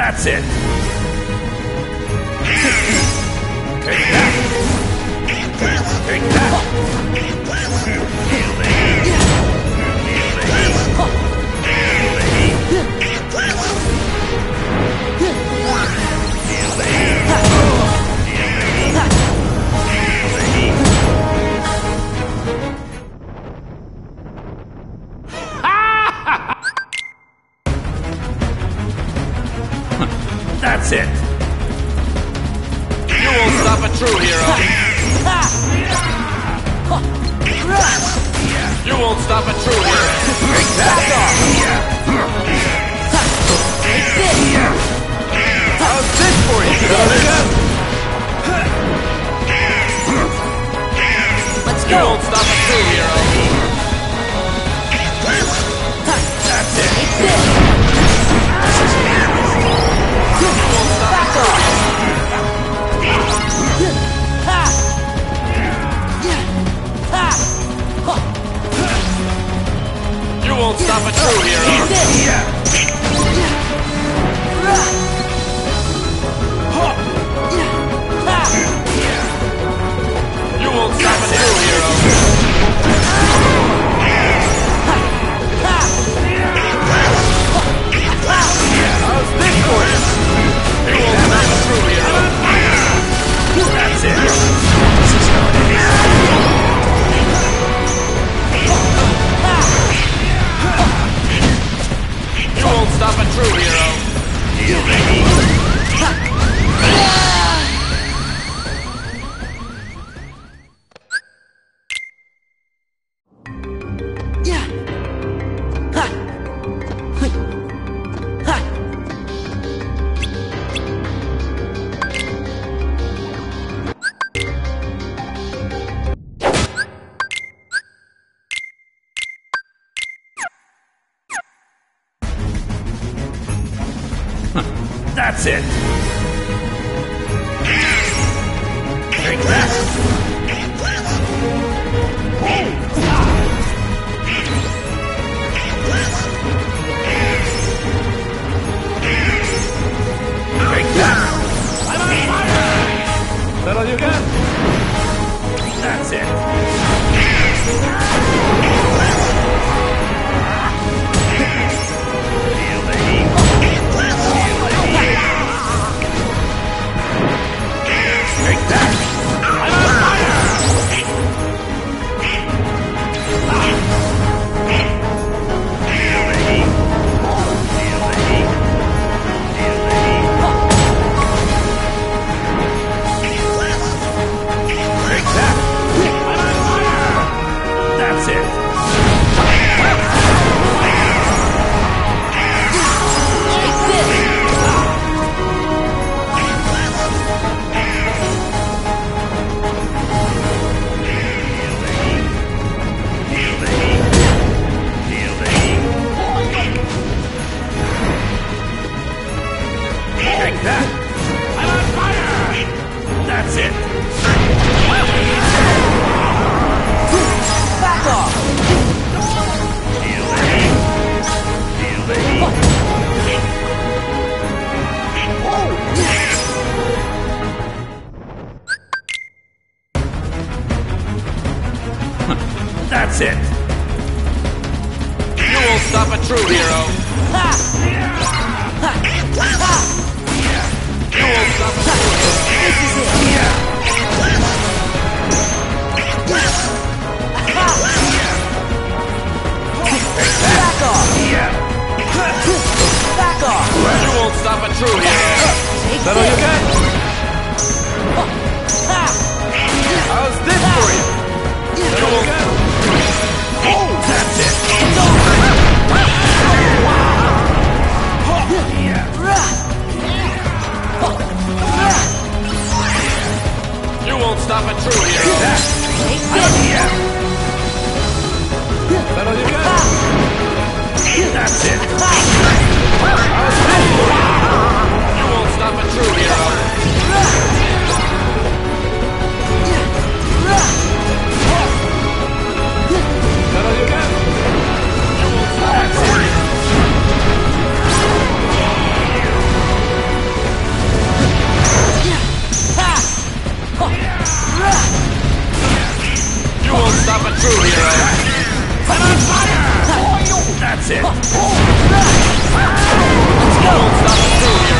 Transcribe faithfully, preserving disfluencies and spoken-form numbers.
That's it! Take that! Take that! Feel the heat! Feel the heat! Feel the heat! Feel the heat! Feel the heat! That's it! You won't stop a true hero! You won't stop a true hero! Take that! How's this for you? Let's You go! won't stop a true hero! That's it! Take this! You won't stop a true hero! You won't stop a true hero! You won't stop a true hero! How's this for you? You won't stop a true hero! That's it! This is how it is! You won't stop a true hero! Feel the heat! That's it! Take that! Take that! I'm on fire! That all you got? That's it! Feel the heat! Feel the heat! Take that! I'm on fire! Feel the heat! Feel the heat! Feel the heat! Take that! I'm on fire! That's it! Feel the heat! Feel the heat! Take that! I'm on fire! That's it! Back off! Feel the heat! Feel the heat! That's it! You won't stop a true hero! Ha! Ha! Ha! You won't stop a true hero! This is it! Ha! Back off! Back off! You won't stop a true hero! Take That all you this! got? Ha! How's this for you? That all you got? That's it! You won't stop a true hero! Take this! That all you got? That's it! How's this for you? You won't stop a true hero! That's it. Let's go! Won't stop us soon,